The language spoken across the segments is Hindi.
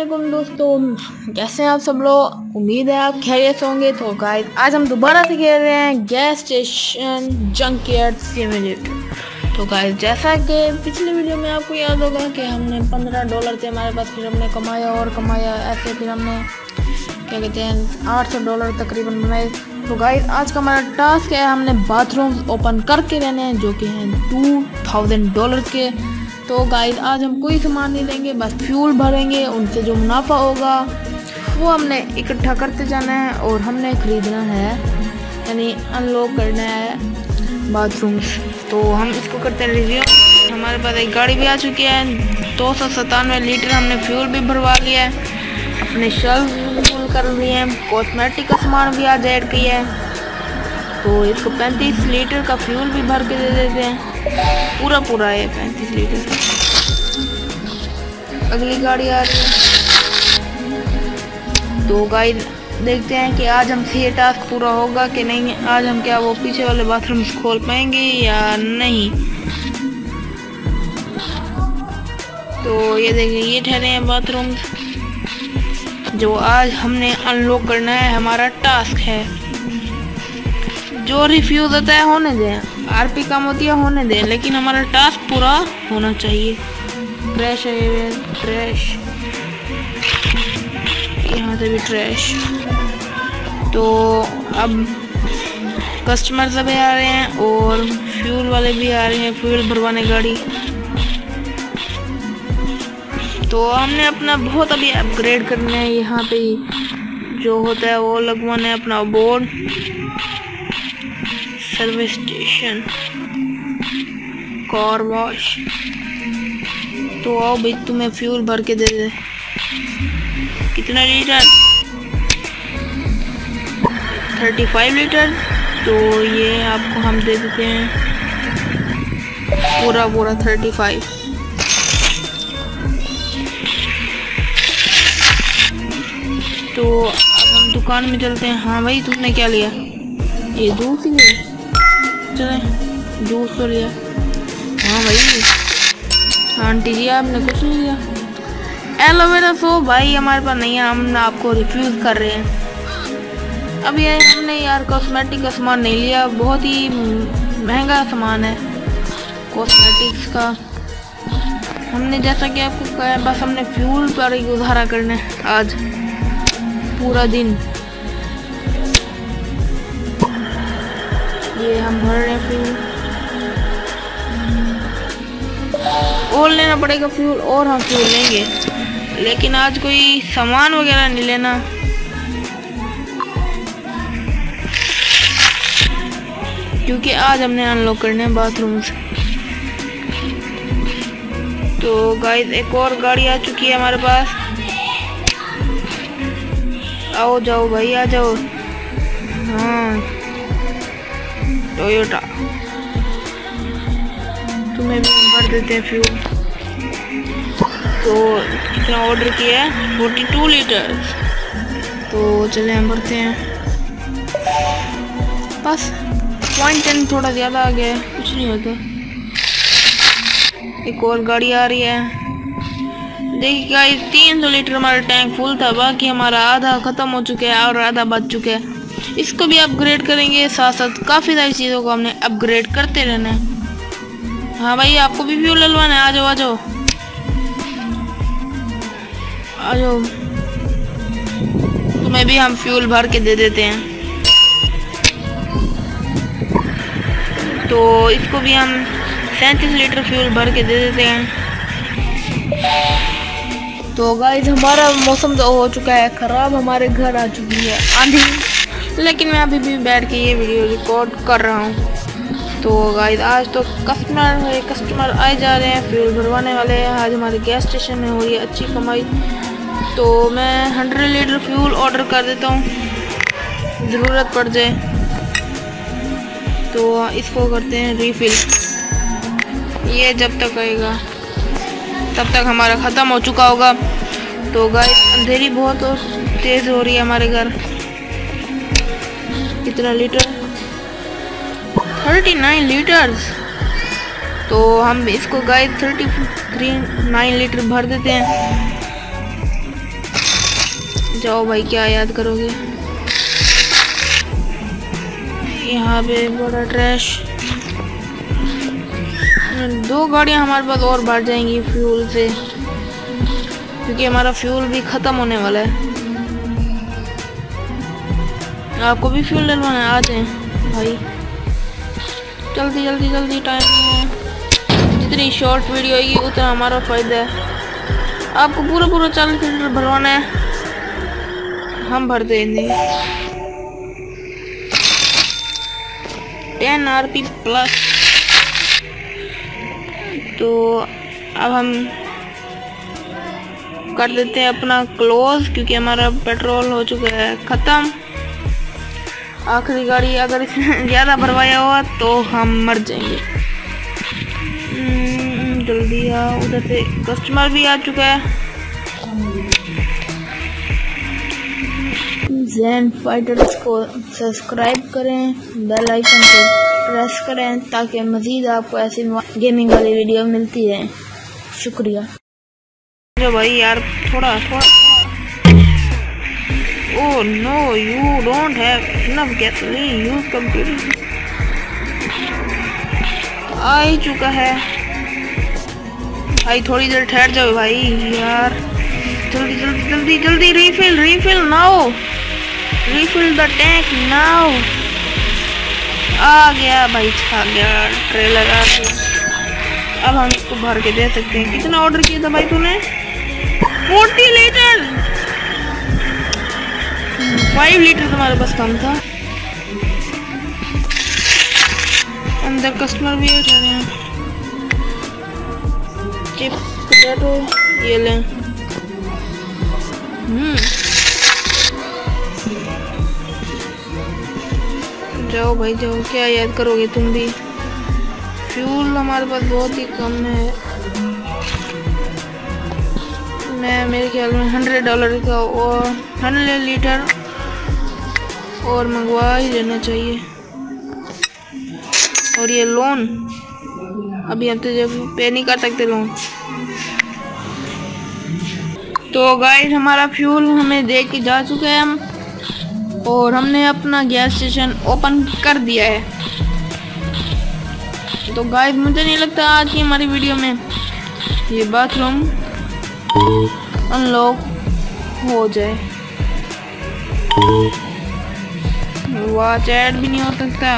वालेकुम दोस्तों, कैसे हैं आप सब लोग। उम्मीद है आप खैरियत से होंगे। तो गाइस आज हम दोबारा से खेल रहे हैं गैस स्टेशन जंकयार्ड सिम्युलेटर। तो गाइस जैसा कि पिछले वीडियो में आपको याद होगा कि हमने $15 थे हमारे पास, फिर हमने कमाया ऐसे, फिर हमने क्या कहते हैं $800 तकरीबन बनाए। तो गाइस आज का हमारा टास्क है, हमने बाथरूम ओपन करके रहने हैं जो कि हैं $2000 के। तो गाइस आज हम कोई सामान नहीं लेंगे, बस फ्यूल भरेंगे, उनसे जो मुनाफा होगा वो हमने इकट्ठा करते जाना है और हमने खरीदना है, यानी अनलॉक करना है बाथरूम। तो हम इसको करते हैं रिव्यू। हमारे पास एक गाड़ी भी आ चुकी है, 297 लीटर हमने फ्यूल भी भरवा लिया है, अपने शेल्फ फुल कर लिए हैं, कॉस्मेटिक का सामान भी आज ऐड किया है। तो इसको 35 लीटर का फ्यूल भी भर के दे देते हैं, पूरा है 35 लीटर। अगली गाड़ी आ रही है। तो गाइस देखते हैं कि आज हमसे ये टास्क पूरा होगा कि नहीं। आज हम क्या वो पीछे वाले बाथरूम खोल पाएंगे या नहीं। तो ये देखिए, ये ठहरे हैं बाथरूम जो आज हमने अनलॉक करना है, हमारा टास्क है। जो रिफ्यूज होता है होने दें, आरपी कम होती है होने दें, लेकिन हमारा टास्क पूरा होना चाहिए। ट्रैश है, ट्रैश, यहाँ से भी ट्रैश। तो अब कस्टमर सब आ रहे हैं और फ्यूल वाले भी आ रहे हैं, फ्यूल भरवाने गाड़ी। तो हमने अपना बहुत अभी अपग्रेड करना है, यहाँ पे जो होता है वो लगवाना है अपना board. Service station, car wash. तो आओ भाई, तुम्हें फ्यूल भर के दे दे। कितना लीटर? 35 लीटर। तो ये आपको हम दे देते हैं पूरा 35। तो अब हम दुकान में चलते हैं। हाँ भाई, तुमने क्या लिया? ये जूस ही लिया? चले जूस तो लिया। हाँ भाई, आंटी जी आपने कुछ नहीं लिया? एलोवेरा सो भाई हमारे पास नहीं है, हम आपको रिफ्यूज कर रहे हैं। अब ये हमने यार कॉस्मेटिक का सामान नहीं लिया, बहुत ही महंगा सामान है कॉस्मेटिक्स का। हमने जैसा कि आपको कहा, बस हमने फ्यूल पर ही गुजारा करना है आज पूरा दिन। ये हम भर रहे हैं फ्यूल, और लेना पड़ेगा फ्यूल, और हम फ्यूल लेंगे, लेकिन आज कोई सामान वगैरह नहीं लेना। क्योंकि आज हमने अनलॉक करने हैं बाथरूम से। तो गाइस एक और गाड़ी आ चुकी है हमारे पास। आओ जाओ भाई, आ जाओ। हाँ, टोयोटा, तुम्हें भी भर देते हैं फ्यूल। तो कितना ऑर्डर किया है? 42 लीटर। तो चले हम भरते हैं। बस 0.10 थोड़ा ज़्यादा आ गया है, कुछ नहीं होता। एक और गाड़ी आ रही है। देखिए गाइस, 300 लीटर हमारा टैंक फुल था, बाकी हमारा आधा ख़त्म हो चुका है और आधा बच चुका है। इसको भी अपग्रेड करेंगे, साथ साथ काफ़ी सारी चीज़ों को हमने अपग्रेड करते रहना है। हाँ भाई, आपको भी फ्यूल डलवाना है? आ जाओ आ जाओ आ जाओ, तुम्हें भी हम फ्यूल भर के दे देते हैं। तो इसको भी हम 37 लीटर फ्यूल भर के दे देते हैं। तो गाइस हमारा मौसम तो हो चुका है ख़राब, हमारे घर आ चुकी है आंधी, लेकिन मैं अभी भी बैठ के ये वीडियो रिकॉर्ड कर रहा हूँ। तो गाइस आज तो कस्टमर आए जा रहे हैं, फ्यूल भरवाने वाले हैं। आज हमारे गैस स्टेशन में हो रही है अच्छी कमाई। तो मैं 100 लीटर फ्यूल ऑर्डर कर देता हूँ, ज़रूरत पड़ जाए तो इसको करते हैं रिफ़िल। ये जब तक आएगा तब तक हमारा ख़त्म हो चुका होगा। तो गाइस अंधेरी बहुत तेज़ हो रही है हमारे घर। कितना लीटर? 39 लीटर्स। तो हम इसको गाइस 39 लीटर भर देते हैं। जाओ भाई, क्या याद करोगे। यहाँ पे बड़ा ट्रैश। 2 गाड़ियाँ हमारे पास और बढ़ जाएंगी फ्यूल से, क्योंकि हमारा फ्यूल भी ख़त्म होने वाला है। आपको भी फ्यूल डलवाना है? आ जाएं भाई, जल्दी जल्दी जल्दी, टाइम नहीं है। जितनी शॉर्ट वीडियो होगी उतना हमारा फ़ायदा है। आपको पूरा 40 लीटर भरवाना है, हम भर देंगे। 10 RP प्लस। तो अब हम कर देते हैं अपना क्लोज, क्योंकि हमारा पेट्रोल हो चुका है ख़त्म। आखिरी गाड़ी अगर इसमें ज़्यादा भरवाया हुआ तो हम मर जाएंगे। जल्दी आओ, उधर से कस्टमर भी आ चुका है। ज़ेन फाइटर्स को सब्सक्राइब करें, बेल आइकन को प्रेस करें ताकि मज़ीद आपको ऐसी गेमिंग वाली वीडियो मिलती रहे। शुक्रिया। जो भाई यार, थोड़ा थोड़ा। Oh no, you don't have enough gasoline. Use computer. आ ही चुका है भाई, थोड़ी देर ठहर जाओ भाई यार। जल्दी जल्दी जल्दी जल्दी, refill now, refill the tank now. आ गया भाई, छा गया ट्रेलर आ गया। अब हम इसको भर के दे सकते हैं। कितना ऑर्डर किया था भाई तूने? 40 लीटर। 5 लीटर तुम्हारे पास कम था। अंदर कस्टमर भी उठा रहे हैं। चिप पोटैटो ये लें। जाओ भाई जाओ, क्या याद करोगे तुम भी। फ्यूल हमारे पास बहुत ही कम है। मैं मेरे ख्याल में $100 का और 100 लीटर और मंगवा ही लेना चाहिए। और ये लोन अभी हम तो जब पे नहीं कर सकते लोन। तो गाइस, हमारा फ्यूल हमें दे के जा चुके हैं हम, और हमने अपना गैस स्टेशन ओपन कर दिया है। तो गाइस, मुझे नहीं लगता आज की हमारी वीडियो में ये बाथरूम अनलॉक हो जाए। वॉच ऐड भी नहीं हो सकता।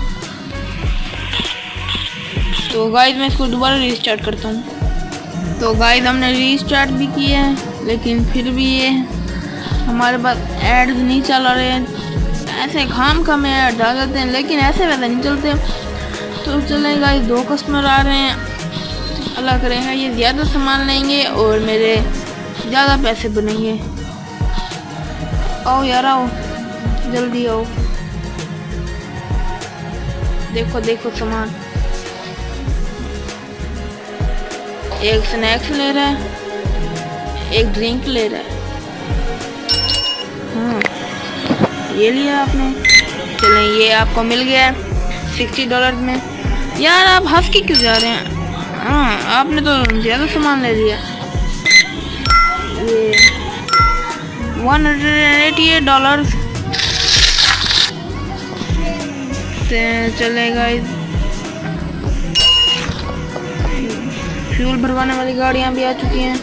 तो गाइस, मैं इसको दोबारा रीस्टार्ट करता हूँ। तो गाइस, हमने रीस्टार्ट भी किया है, लेकिन फिर भी ये हमारे पास एड्स नहीं चल रहे हैं। ऐसे खाम ऐड डाल देते हैं, लेकिन ऐसे वैसे नहीं चलते। तो चलें गाइस, 2 कस्टमर आ रहे हैं। अल्लाह करेगा ये ज़्यादा सामान लेंगे और मेरे ज़्यादा पैसे बनेंगे। आओ यार, आओ जल्दी आओ। देखो देखो सामान। एक स्नैक्स ले रहा है, एक ड्रिंक ले रहा है। ये लिया आपने। चलें, ये आपको मिल गया $60 में। यार आप हंस के क्यों जा रहे हैं? हाँ, आपने तो ज़्यादा सामान ले लिया। ये $188 चलेगा। फ्यूल भरवाने वाली गाड़ियाँ भी आ चुकी हैं।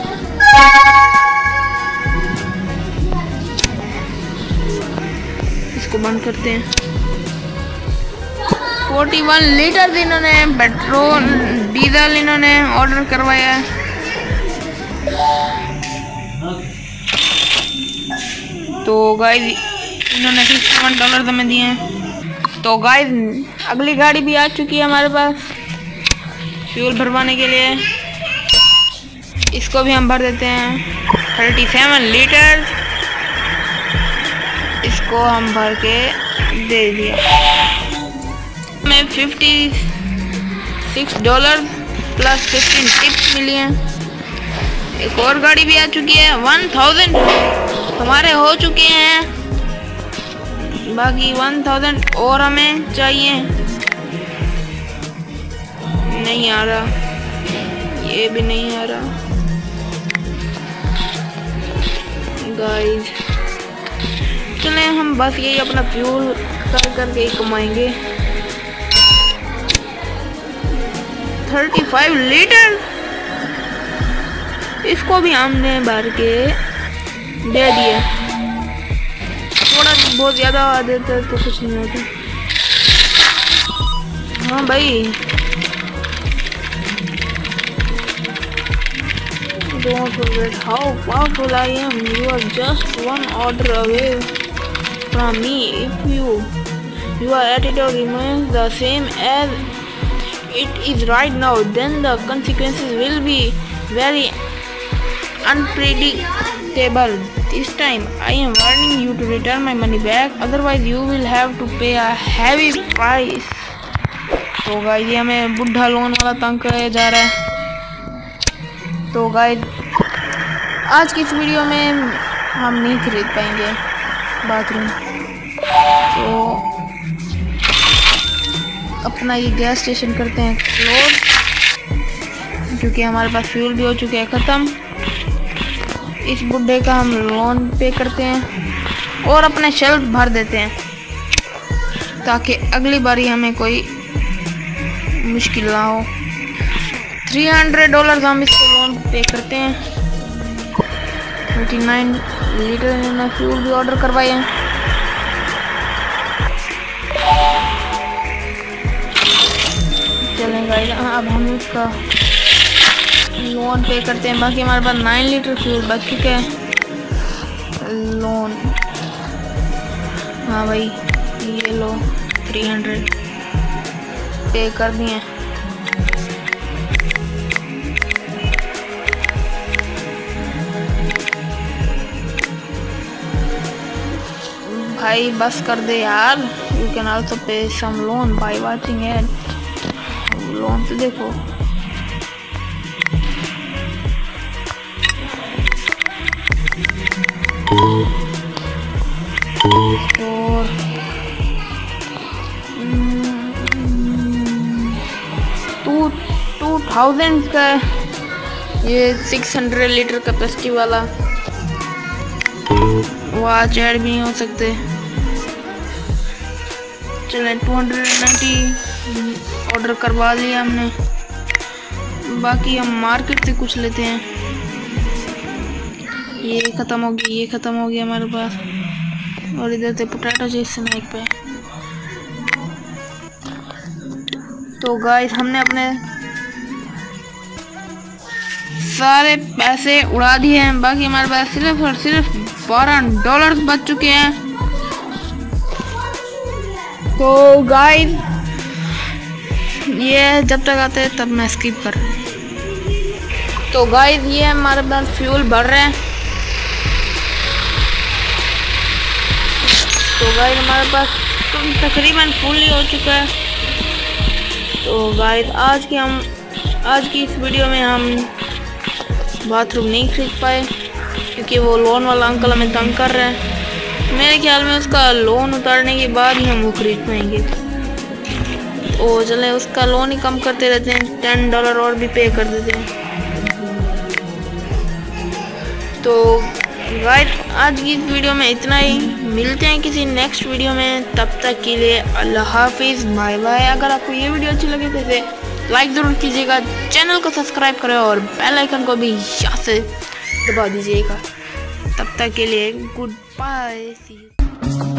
इसको बंद करते हैं। 41 लीटर इन्होंने पेट्रोल डीजल इन्होंने ऑर्डर करवाया है। तो गाइस, इन्होंने $61 हमें दिए हैं। तो गाइस, अगली गाड़ी भी आ चुकी है हमारे पास फ्यूल भरवाने के लिए। इसको भी हम भर देते हैं। 37 लीटर इसको हम भर के दे दिया। हमें $56 प्लस 15 टिप्स मिली हैं। एक और गाड़ी भी आ चुकी है। 1000 हमारे हो चुके हैं, बाकी 1000 और हमें चाहिए। नहीं आ रहा, ये भी नहीं आ रहा गाइस। हम बस यही अपना फ्यूल कर करके ही कमाएंगे। 35 लीटर इसको भी हमने भर के दे दिए। थोड़ा बहुत ज़्यादा आ देता है तो कुछ नहीं होता। हाँ भाई, don't forget how powerful I am. You are just one order away from me. If your attitude remains the same as it is right now, then the consequences will be very unpredictable. This time I am warning you to return my money back, otherwise you will have to pay a heavy price. तो गाइस ये हमें बुढ़ा लोन वाला तंग करे जा रहा है। तो गाइस आज की इस वीडियो में हम नहीं खरीद पाएंगे बाथरूम, तो अपना ये गैस स्टेशन करते हैं क्लोज, क्योंकि हमारे पास फ्यूल भी हो चुके हैं ख़त्म। इस बुढ़े का हम लोन पे करते हैं और अपने शेल्फ भर देते हैं, ताकि अगली बारी हमें कोई मुश्किल ना हो। $300 हम इसको लोन पे करते हैं। 39 लीटर में फ्यूल भी ऑर्डर करवाए हैं। चलेगा, अब हम इसका लोन पे करते हैं। बाकी हमारे पास 9 लीटर फ्यूल बच चुके हैं लोन। हाँ भाई ये लो 300 पे कर दिए। भाई बस कर दे यार। You can also pay some loan by watching ad. Loan तो देखो, और 2000 का ये 600 लीटर कैपेसिटी वाला वॉच ऐड भी नहीं हो सकते। चलें 290 ऑर्डर करवा लिया हमने। बाकी हम मार्केट से कुछ लेते हैं। ये ख़त्म हो गई, ये ख़त्म हो गया हमारे पास, और इधर से पोटैटो चिप्स स्नैक पे। तो गाइस हमने अपने सारे पैसे उड़ा दिए हैं। बाकी हमारे पास सिर्फ और सिर्फ $12 बच चुके हैं। तो गाइस ये जब तक आते हैं तब मैं स्किप कर रहा हूँ। तो गाइस ये हमारे पास फ्यूल भर रहे हैं। तो गाइस हमारे पास तकरीबन फुल ही हो चुका है। तो गाइस आज की इस वीडियो में हम बाथरूम नहीं खरीद पाए, क्योंकि वो लोन वाला अंकल हमें तंग कर रहे हैं। मेरे ख्याल में उसका लोन उतारने के बाद ही हम वो खरीद पाएंगे। ओ चले उसका लोन ही कम करते रहते हैं, $10 और भी पे कर देते हैं। तो गाइस आज की इस वीडियो में इतना ही। मिलते हैं किसी नेक्स्ट वीडियो में, तब तक के लिए अल्लाह हाफिज़, बाय बाय। अगर आपको ये वीडियो अच्छी लगे तो इसे लाइक ज़रूर कीजिएगा, चैनल को सब्सक्राइब करें और बेल आइकन को भी यहाँ से दबा दीजिएगा। तब तक के लिए गुड बाय, सी यू।